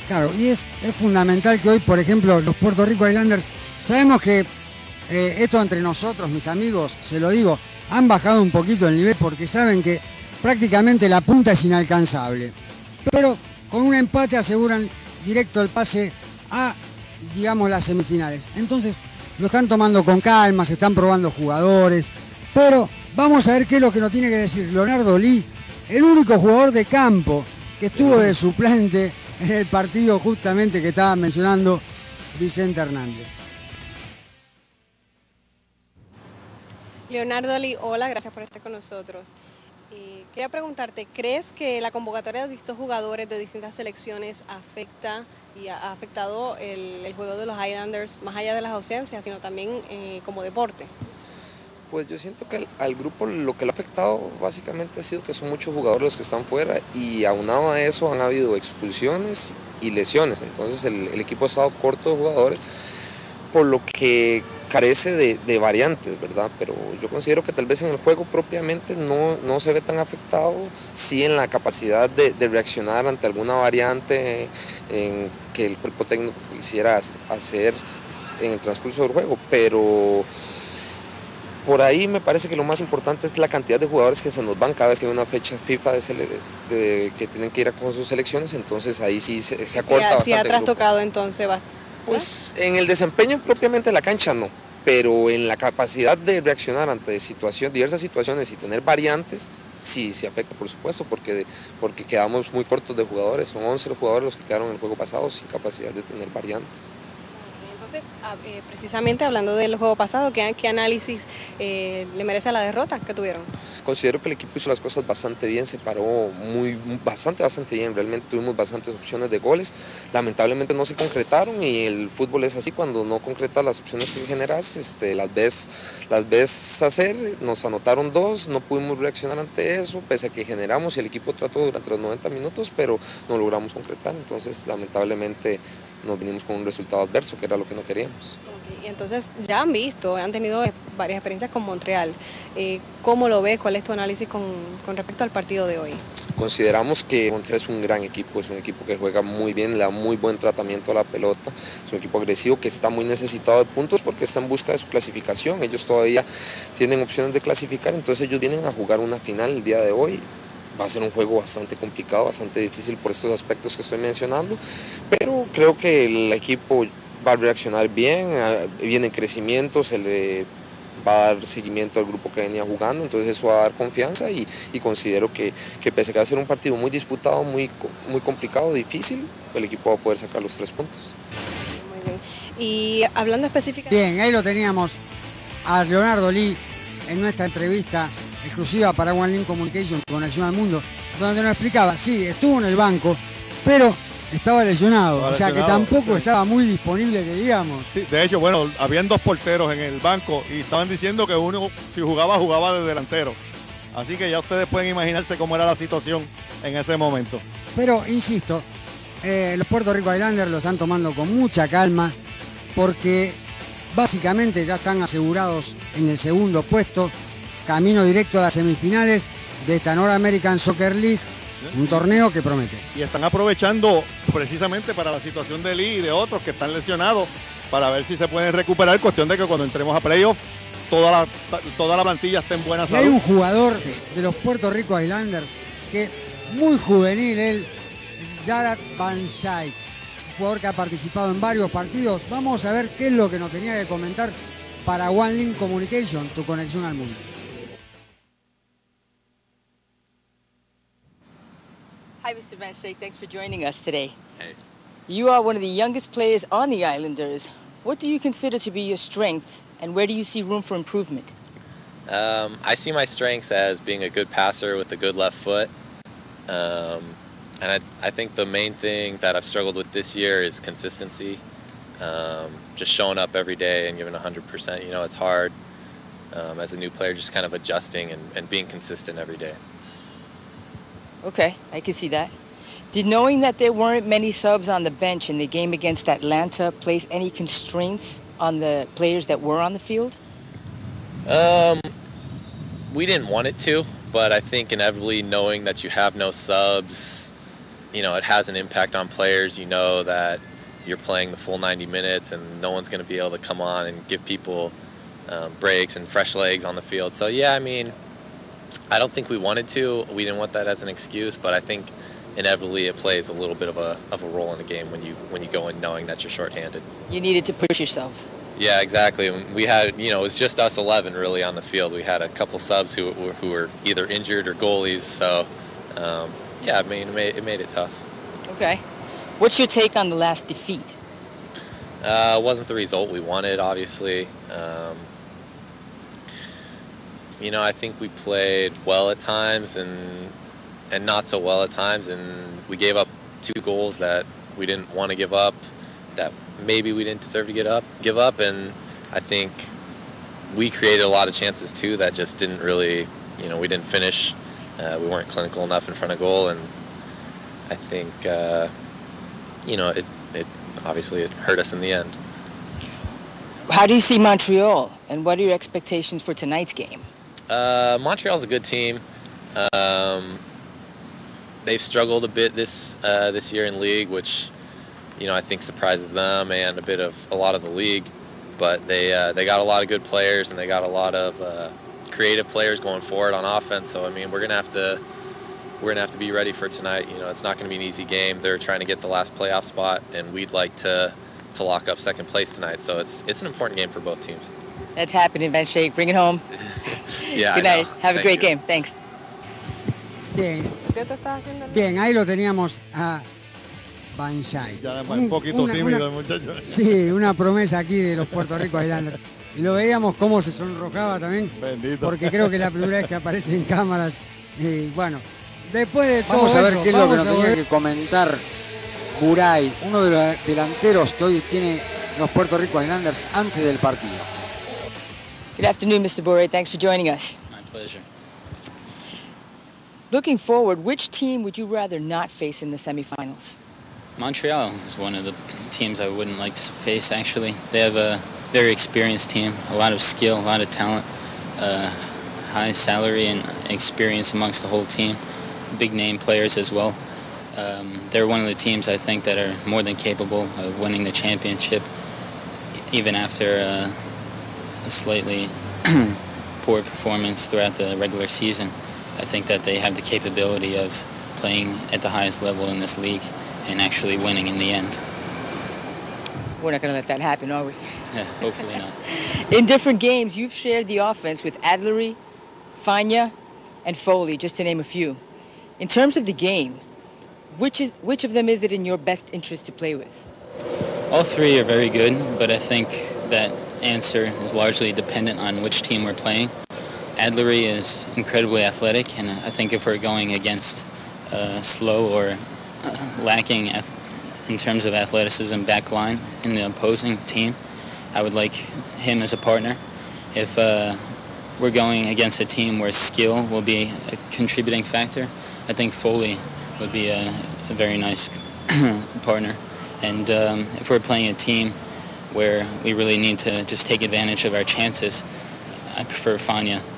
Claro, y es fundamental que hoy, por ejemplo, los Puerto Rico Islanders, sabemos que esto entre nosotros, mis amigos, se lo digo, han bajado un poquito el nivel porque saben que prácticamente la punta es inalcanzable. Pero con un empate aseguran directo el pase a, digamos, las semifinales. Entonces lo están tomando con calma, se están probando jugadores, pero vamos a ver qué es lo que nos tiene que decir Leonardo Lee, el único jugador de campo que estuvo de suplente en el partido justamente que estaba mencionando Vicente Hernández. Leonardo Lee, hola, gracias por estar con nosotros. Quería preguntarte, ¿crees que la convocatoria de distintos jugadores de distintas selecciones afecta y ha afectado el juego de los Islanders, más allá de las ausencias, sino también como deporte? Pues yo siento que al grupo lo que le ha afectado básicamente ha sido que son muchos jugadores los que están fuera y aunado a eso han habido expulsiones y lesiones. Entonces el equipo ha estado corto de jugadores, por lo que carece de variantes, ¿verdad? Pero yo considero que tal vez en el juego propiamente no se ve tan afectado, sí en la capacidad de reaccionar ante alguna variante en que el cuerpo técnico quisiera hacer en el transcurso del juego, pero por ahí me parece que lo más importante es la cantidad de jugadores que se nos van cada vez que hay una fecha FIFA que tienen que ir con sus selecciones, entonces ahí sí se acorta bastante. Sí ha trastocado entonces va. Pues en el desempeño propiamente de la cancha no, pero en la capacidad de reaccionar ante diversas situaciones y tener variantes, sí afecta por supuesto, porque quedamos muy cortos de jugadores, son 11 los jugadores los que quedaron en el juego pasado sin capacidad de tener variantes. Entonces, precisamente hablando del juego pasado, ¿qué análisis le merece a la derrota que tuvieron? Considero que el equipo hizo las cosas bastante bien, se paró bastante bien, realmente tuvimos bastantes opciones de goles, lamentablemente no se concretaron y el fútbol es así, cuando no concretas las opciones que generas, las ves hacer, nos anotaron 2, no pudimos reaccionar ante eso, pese a que generamos y el equipo trató durante los 90 minutos, pero no logramos concretar, entonces lamentablemente nos vinimos con un resultado adverso, que era lo que no queríamos. Okay. Y entonces ya han tenido varias experiencias con Montreal. ¿Cómo lo ves? ¿Cuál es tu análisis con respecto al partido de hoy? Consideramos que Montreal es un gran equipo, es un equipo que juega muy bien, le da muy buen tratamiento a la pelota, es un equipo agresivo que está muy necesitado de puntos porque está en busca de su clasificación, ellos todavía tienen opciones de clasificar, entonces ellos vienen a jugar una final el día de hoy. Va a ser un juego bastante complicado, bastante difícil por estos aspectos que estoy mencionando, pero creo que el equipo va a reaccionar bien, viene en crecimiento, se le va a dar seguimiento al grupo que venía jugando, entonces eso va a dar confianza y considero que pese a que va a ser un partido muy disputado, muy complicado, difícil, el equipo va a poder sacar los 3 puntos. Muy bien. Y hablando específicamente... Bien, ahí lo teníamos a Leonardo Lee en nuestra entrevista exclusiva para One Link Communication, Conexión al Mundo, donde nos explicaba, sí, estuvo en el banco, pero estaba lesionado, o sea que tampoco estaba muy disponible, que digamos. Sí, de hecho, bueno, habían 2 porteros en el banco y estaban diciendo que uno, si jugaba de delantero. Así que ya ustedes pueden imaginarse cómo era la situación en ese momento. Pero, insisto, los Puerto Rico Islanders lo están tomando con mucha calma, porque básicamente ya están asegurados en el segundo puesto, camino directo a las semifinales de esta North American Soccer League, un torneo que promete. Y están aprovechando precisamente para la situación de Lee y de otros que están lesionados para ver si se pueden recuperar, cuestión de que cuando entremos a playoff toda la plantilla esté en buena salud. Hay un jugador de los Puerto Rico Islanders que muy juvenil, él es Jared Van Schaik, un jugador que ha participado en varios partidos. Vamos a ver qué es lo que nos tenía que comentar para One Link Communication, tu conexión al mundo. Hi, Mr. Van Schaik. Thanks for joining us today. Hey. You are one of the youngest players on the Islanders. What do you consider to be your strengths, and where do you see room for improvement? I see my strengths as being a good passer with a good left foot. And I think the main thing that I've struggled with this year is consistency. Just showing up every day and giving 100%. You know, it's hard as a new player, just kind of adjusting and being consistent every day. Okay, I can see that. Did knowing that there weren't many subs on the bench in the game against Atlanta place any constraints on the players that were on the field? We didn't want it to, but I think inevitably knowing that you have no subs it has an impact on players. You know that you're playing the full 90 minutes and no one's going to be able to come on and give people breaks and fresh legs on the field. So, yeah, I mean, I don't think we wanted to. We didn't want that as an excuse, but I think inevitably it plays a little bit of a role in the game when you go in knowing that you're shorthanded. You needed to push yourselves. Yeah, exactly. We had, it was just us 11 really on the field. We had a couple subs who were either injured or goalies. So, yeah, I mean, it made it tough. Okay. What's your take on the last defeat? It wasn't the result we wanted, obviously. I think we played well at times and not so well at times, and we gave up 2 goals that we didn't want to give up, that maybe we didn't deserve to give up, and I think we created a lot of chances too that just didn't really, we didn't finish. We weren't clinical enough in front of goal, and I think, it obviously it hurt us in the end. How do you see Montreal, and what are your expectations for tonight's game? Montreal's a good team. They've struggled a bit this year in league, which I think surprises them and a lot of the league. But they got a lot of good players and they got a lot of creative players going forward on offense. So I mean, we're gonna have to be ready for tonight. It's not gonna be an easy game. They're trying to get the last playoff spot, and we'd like to lock up second place tonight. So it's an important game for both teams. That's happening, Van Schaik. Bring it home. Yeah. Good night. Have a great game. Thanks. Bien, ahí lo teníamos a Van Schaik. Ya un poquito tímido el muchacho. Sí, una promesa aquí de los Puerto Rico Islanders. Y lo veíamos cómo se sonrojaba también. Bendito. Porque creo que es la primera vez que aparece en cámaras. Y bueno, después de todo vamos a ver eso, qué es lo que nos tenía que comentar Buray, uno de los delanteros que hoy tiene los Puerto Rico Islanders antes del partido. Good afternoon, Mr. Bure. Thanks for joining us. My pleasure. Looking forward, which team would you rather not face in the semifinals? Montreal is one of the teams I wouldn't like to face, actually. They have a very experienced team, a lot of skill, a lot of talent, high salary and experience amongst the whole team, big name players as well. They're one of the teams I think that are more than capable of winning the championship, even after a slightly poor performance throughout the regular season. I think that they have the capability of playing at the highest level in this league and actually winning in the end. We're not going to let that happen, are we? Hopefully not. In different games, you've shared the offense with Adlery, Fania, and Foley, just to name a few. In terms of the game, which of them is it in your best interest to play with? All 3 are very good, but I think that answer is largely dependent on which team we're playing. Adlery is incredibly athletic, and I think if we're going against slow or lacking in terms of athleticism back line in the opposing team, I would like him as a partner. If we're going against a team where skill will be a contributing factor, I think Foley would be a very nice partner. And if we're playing a team where we really need to just take advantage of our chances, I prefer Fania.